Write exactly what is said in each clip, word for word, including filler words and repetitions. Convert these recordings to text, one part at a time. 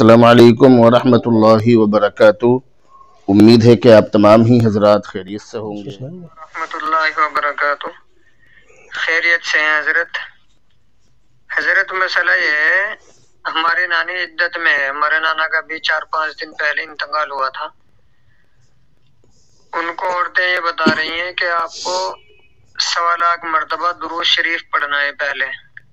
السلام علیکم ورحمۃ اللہ وبرکاتہ۔ امید ہے کہ آپ تمام ہی حضرات خیریت سے ہوں گے۔ ورحمۃ اللہ وبرکاتہ، خیریت سے ہیں حضرت۔ حضرت مسئلہ یہ ہے، ہماری نانی عدت میں ہے، ہمارے نانا کا بھی چار پانچ دن پہلے انتقال ہوا تھا۔ ان کو عورتیں یہ بتا رہی ہیں کہ آپ کو سوا لاکھ مرتبہ درود شریف پڑھنا ہے پہلے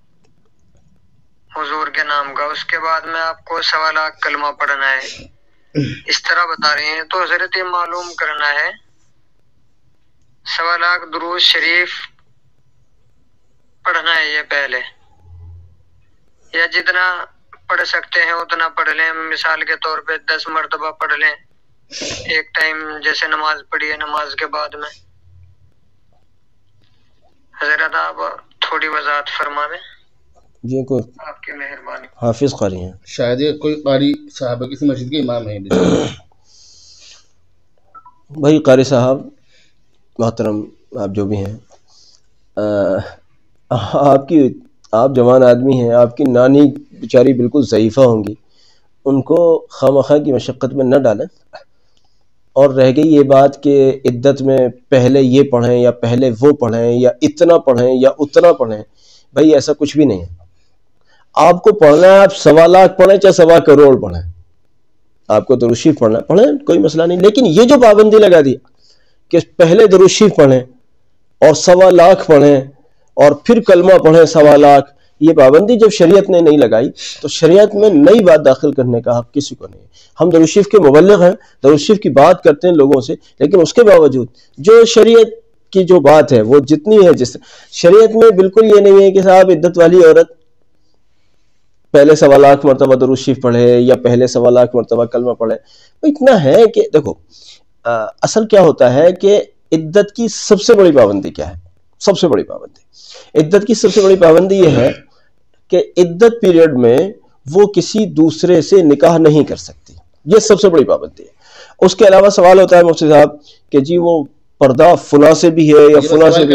حضور کے نام کا، اس کے بعد میں آپ کو سوا لاکھ کلمہ پڑھنا ہے، اس طرح بتا رہی ہیں۔ تو حضرت یہ معلوم کرنا ہے، سوا لاکھ درود شریف پڑھنا ہے یہ پہلے، یا جتنا پڑھ سکتے ہیں اتنا پڑھ لیں؟ مثال کے طور پہ دس مرتبہ پڑھ لیں ایک ٹائم، جیسے نماز پڑھی ہے نماز کے بعد میں۔ حضرت آپ تھوڑی وضاحت فرما دیں جی، کوئی آپ کی مہربانی۔ حافظ قاری ہیں شاید یہ کوئی قاری صاحب کسی مسجد کے امام ہیں۔ بھائی قاری صاحب محترم، آپ جو بھی ہیں، آپ کی آپ جوان آدمی ہیں، آپ کی نانی بیچاری بالکل ضعیفہ ہوں گی، ان کو خواہ کی مشقت میں نہ ڈالیں۔ اور رہ گئی یہ بات کہ عدت میں پہلے یہ پڑھیں یا پہلے وہ پڑھیں یا اتنا پڑھیں یا اتنا پڑھیں، بھائی ایسا کچھ بھی نہیں ہے۔ آپ کو پڑھنا ہے، آپ سوا لاکھ پڑھیں چاہے سوا کروڑ پڑھیں، آپ کو درود شریف پڑھنا ہے پڑھیں، کوئی مسئلہ نہیں۔ لیکن یہ جو پابندی لگا دی کہ پہلے درود شریف پڑھیں اور سوا لاکھ پڑھیں اور پھر کلمہ پڑھیں سوا لاکھ، یہ پابندی جب شریعت نے نہیں لگائی تو شریعت میں نئی بات داخل کرنے کا حق کسی کو نہیں ہے۔ ہم درود شریف کے مبلغ ہیں، درود شریف کی بات کرتے ہیں لوگوں سے، لیکن اس کے باوجود جو شریعت کی جو بات ہے وہ جتنی ہے، جس شریعت میں بالکل یہ نہیں ہے کہ صاحب عدت والی عورت پہلے سوا لاکھ مرتبہ درود شریف پڑھے یا پہلے سوا لاکھ مرتبہ کلمہ پڑھے۔ اتنا ہے کہ دیکھو اصل کیا ہوتا ہے کہ عدت کی سب سے بڑی پابندی کیا ہے؟ سب سے بڑی پابندی عدت کی سب سے بڑی پابندی یہ ہے کہ عدت پیریڈ میں وہ کسی دوسرے سے نکاح نہیں کر سکتی، یہ سب سے بڑی پابندی ہے۔ اس کے علاوہ سوال ہوتا ہے مفتی صاحب کہ جی وہ پردہ فلاں سے بھی ہے یا فلاں سے بھی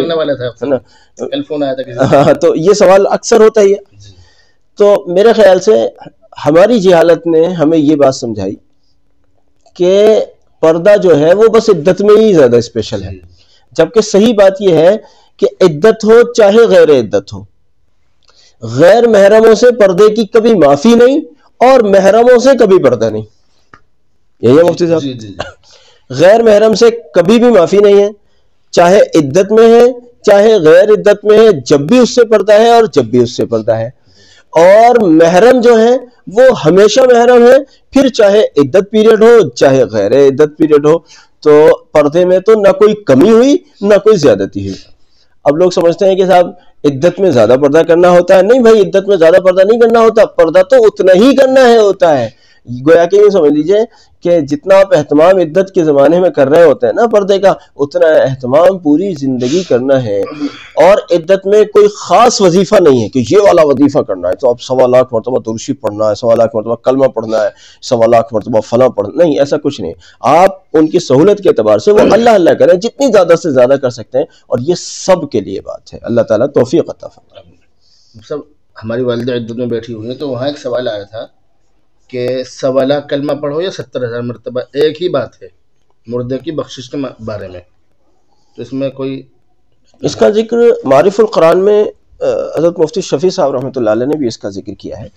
ہے، تو یہ سوال اکثر ہوتا ہی ہے۔ تو میرے خیال سے ہماری جہالت نے ہمیں یہ بات سمجھائی کہ پردہ جو ہے وہ بس عدت میں ہی زیادہ اسپیشل ہے، جبکہ صحیح بات یہ ہے کہ عدت ہو چاہے غیر عدت ہو، غیر محرموں سے پردے کی کبھی معافی نہیں اور محرموں سے کبھی پردہ نہیں۔ یہی ہے مفتی صاحب، غیر محرم سے کبھی بھی معافی نہیں ہے، چاہے عدت میں ہے چاہے غیر عدت میں ہے، جب بھی اس سے پردہ ہے اور جب بھی اس سے پردہ ہے۔ اور محرم جو ہے وہ ہمیشہ محرم ہے، پھر چاہے عدت پیریڈ ہو چاہے غیر عدت پیریڈ ہو۔ تو پردے میں تو نہ کوئی کمی ہوئی نہ کوئی زیادتی ہوئی۔ اب لوگ سمجھتے ہیں کہ صاحب عدت میں زیادہ پردہ کرنا ہوتا ہے، نہیں بھائی، عدت میں زیادہ پردہ نہیں کرنا ہوتا، پردہ تو اتنا ہی کرنا ہے ہوتا ہے۔ گویا کہ یہ سمجھ لیجئے کہ جتنا آپ اہتمام عدت کے زمانے میں کر رہے ہوتے ہیں نا پردے کا، اتنا اہتمام پوری زندگی کرنا ہے۔ اور عدت میں کوئی خاص وظیفہ نہیں ہے کہ یہ والا وظیفہ کرنا ہے تو اب سوا لاکھ مرتبہ درود شریف پڑھنا ہے، سوا لاکھ مرتبہ کلمہ پڑھنا ہے، سوا لاکھ مرتبہ فلاں پڑھنا، نہیں، ایسا کچھ نہیں۔ آپ ان کی سہولت کے اعتبار سے وہ اللہ اللہ کریں، جتنی زیادہ سے زیادہ کر سکتے ہیں، اور یہ سب کے لیے بات ہے۔ اللہ تعالیٰ توفیق عطا فرمائے۔ سب ہماری والدہ عدت میں بیٹھی ہوئی ہیں، تو وہاں ایک سوال آیا تھا کہ سوا لاکھ کلمہ پڑھو یا ستر ہزار مرتبہ، ایک ہی بات ہے مردے کی بخشش کے بارے میں، تو اس میں کوئی اس کا ذکر معارف القرآن میں حضرت مفتی شفیع صاحب رحمۃ اللہ علیہ نے بھی اس کا ذکر کیا ہے،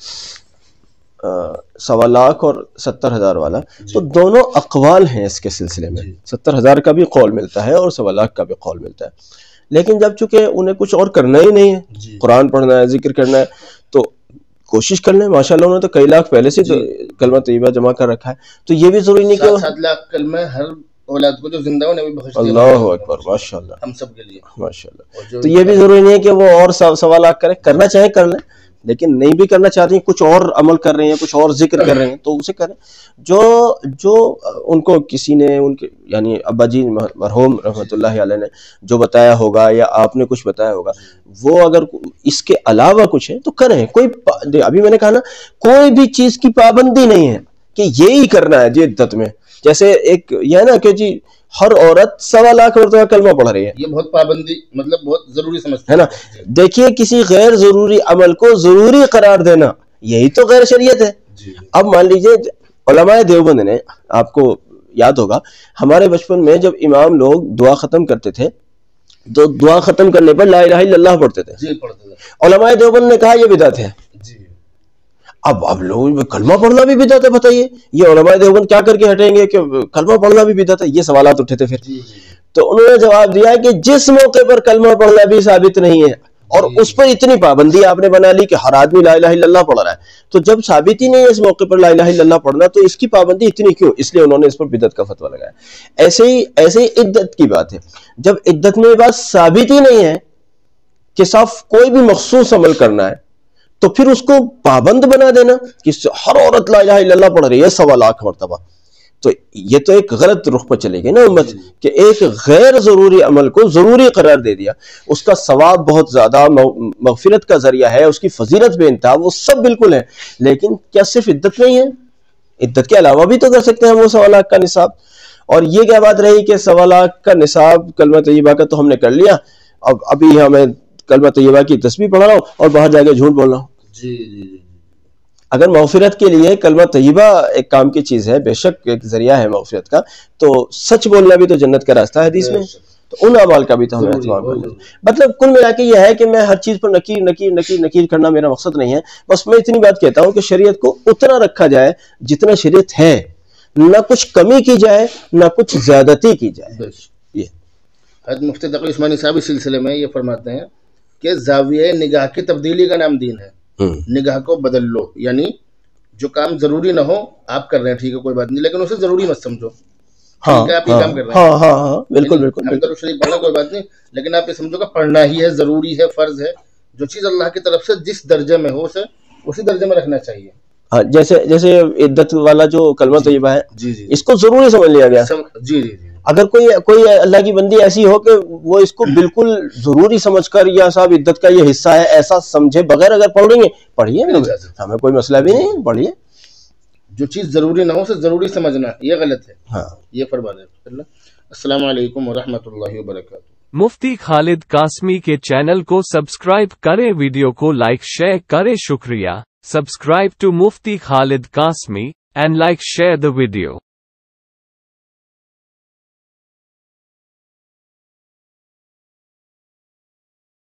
سوا لاکھ اور ستر ہزار والا۔ تو دونوں اقوال ہیں اس کے سلسلے میں، ستر ہزار کا بھی قول ملتا ہے اور سوا لاکھ کا بھی قول ملتا ہے، لیکن جب چونکہ انہیں کچھ اور کرنا ہی نہیں ہے، قرآن پڑھنا ہے، ذکر کرنا ہے، تو کوشش کر لیں۔ ماشاء اللہ انہوں نے تو کئی لاکھ پہلے سے کلمہ طیبہ جمع کر رکھا ہے، تو یہ بھی ضروری نہیں کہ سات لاکھ کلمہ ہر اولاد کو جو زندہ ہونے بھی بخش دیا۔ اللہ اکبر، ماشاء اللہ، ہم سب کے لیے ماشاء اللہ۔ تو یہ بھی ضروری نہیں ہے کہ وہ اور سوا لاکھ کریں، کرنا چاہیں کر لیں، لیکن نہیں بھی کرنا چاہتے ہیں، کچھ اور عمل کر رہے ہیں، کچھ اور ذکر کر رہے ہیں، تو اسے کریں۔ جو جو ان کو کسی نے، ان کے یعنی ابا جی مرحوم رحمۃ اللہ علیہ نے جو بتایا ہوگا یا آپ نے کچھ بتایا ہوگا، وہ اگر اس کے علاوہ کچھ ہے تو کریں۔ کوئی ابھی میں نے کہا نا، کوئی بھی چیز کی پابندی نہیں ہے کہ یہی کرنا ہے جی عدت میں۔ جیسے ایک یہ ہے نا کہ جی ہر عورت سوا لاکھ مرتبہ کلمہ پڑھ رہی ہے، یہ بہت پابندی، مطلب بہت ضروری سمجھتے ہے نا۔ دیکھیے کسی غیر ضروری عمل کو ضروری قرار دینا، یہی تو غیر شریعت ہے۔ اب مان لیجئے علماء دیوبند نے، آپ کو یاد ہوگا ہمارے بچپن میں جب امام لوگ دعا ختم کرتے تھے تو دعا ختم کرنے پر لا الہ الا اللہ پڑھتے تھے، علماء دیوبند نے کہا یہ بدعت ہے۔ اب اب لوگ کلمہ پڑھنا بھی بدعت ہے، بتائیے یہ علماء دیوبند کیا کر کے ہٹیں گے کہ کلمہ پڑھنا بھی بدعت ہے؟ یہ سوالات اٹھے تھے پھر، تو انہوں نے جواب دیا کہ جس موقع پر کلمہ پڑھنا بھی ثابت نہیں ہے اور اس پر اتنی پابندی آپ نے بنا لی کہ ہر آدمی لا الہ الا اللہ پڑھ رہا ہے، تو جب ثابت ہی نہیں ہے اس موقع پر لا الہ الا اللہ پڑھنا تو اس کی پابندی اتنی کیوں؟ اس لیے انہوں نے اس پر بدعت کا فتویٰ لگایا۔ ایسے ہی ایسے ہی عدت کی بات ہے، جب عدت میں یہ بات ثابت ہی نہیں ہے کہ صرف کوئی بھی مخصوص عمل کرنا ہے تو پھر اس کو پابند بنا دینا کہ ہر عورت لا الہ الا اللہ پڑھ رہی ہے سوا لاکھ مرتبہ، تو یہ تو ایک غلط رخ پر چلے گی نا امت، کہ ایک غیر ضروری عمل کو ضروری قرار دے دیا، اس کا ثواب بہت زیادہ، مغفرت کا ذریعہ ہے، اس کی فضیلت بے انتہا، وہ سب بالکل ہے، لیکن کیا صرف عدت میں ہی ہے؟ عدت کے علاوہ بھی تو کر سکتے ہیں وہ سوا لاکھ کا نصاب۔ اور یہ کیا بات رہی کہ سوا لاکھ کا نصاب کلمہ طیبہ کا تو ہم نے کر لیا، اب ابھی ہمیں کلمہ طیبہ کی تسبیح پڑھا رہا ہوں اور باہر جا کے جھوٹ بول رہا ہوں۔ جی جی جی اگر مغفرت کے لیے کلمہ طیبہ ایک کام کی چیز ہے، بے شک ایک ذریعہ ہے مغفرت کا، تو سچ بولنا بھی تو جنت کا راستہ ہے حدیث میں، تو ان اعمال کا بھی تو ہمیں اہتمام کرنا ہے۔ مطلب کل ملا کے یہ ہے کہ میں ہر چیز پر نکیر نکیر نکیر نکیر کرنا میرا مقصد نہیں ہے، بس میں اتنی بات کہتا ہوں کہ شریعت کو اتنا رکھا جائے جتنا شریعت ہے، نہ کچھ کمی کی جائے نہ کچھ زیادتی کی جائے۔ یہ حضرت مفتی تقی عثمانی صاحب اس سلسلے میں یہ فرماتے ہیں کہ زاویہ نگاہ کی تبدیلی کا نام دین ہے، نگاہ کو بدل لو، یعنی جو کام ضروری نہ ہو آپ کر رہے ہیں ٹھیک ہے کوئی بات نہیں، لیکن اسے ضروری مت سمجھو، ٹھیک ہے آپ یہ کام کر رہے ہیں، ہاں ہاں ہاں بالکل بالکل ہم درود شریف پڑھنا کوئی بات نہیں، لیکن آپ یہ سمجھو کہ پڑھنا ہی ہے، ضروری ہے، فرض ہے، جو چیز اللہ کی طرف سے جس درجے میں ہو اسے اسی درجے میں رکھنا چاہیے۔ ہاں جیسے جیسے عدت والا جو کلمہ طیبہ ہے جی جی اس کو ضروری سمجھ لیا گیا۔ جی جی جی اگر کوئی کوئی اللہ کی بندی ایسی ہو کہ وہ اس کو بالکل ضروری سمجھ کر یا صاحب عدت کا یہ حصہ ہے ایسا سمجھے بغیر اگر پڑھ رہی ہیں، پڑھیے، ہمیں کوئی مسئلہ بھی نہیں، پڑھیے۔ جو چیز ضروری نہ ہو اسے ضروری سمجھنا یہ غلط ہے، ہاں یہ فرما رہے ہیں۔ السلام علیکم ورحمۃ اللہ وبرکاتہ۔ مفتی خالد قاسمی کے چینل کو سبسکرائب کریں، ویڈیو کو لائک شیئر کریں، شکریہ۔ Subscribe to Mufti Khalid Qasmi and like share the video.